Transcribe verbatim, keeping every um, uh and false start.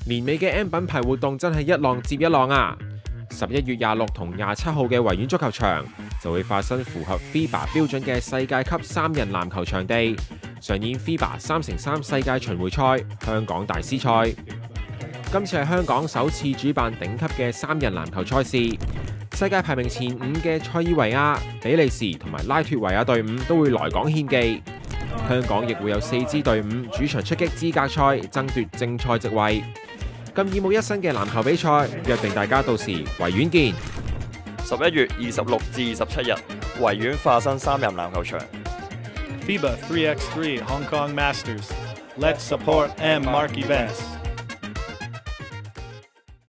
年尾嘅 M 品牌活動真係一浪接一浪啊！十一月廿六同廿七號嘅維園足球場就會發生符合 F I B A 標準嘅世界級三人籃球場地，上演 F I B A 三乘三世界巡迴賽香港大師賽。今次係香港首次主辦頂級嘅三人籃球賽事，世界排名前五嘅塞爾維亞、比利時同埋拉脫維亞隊伍都會來港獻技。香港亦會有四支隊伍主場出擊資格賽，爭奪正賽席位。咁耳目一新嘅籃球比賽，約定大家到時維園見。 十一月二十六至二十七日，維園化身三人籃球場。 F I B A three by three Hong Kong Masters. Let's support M Mark events.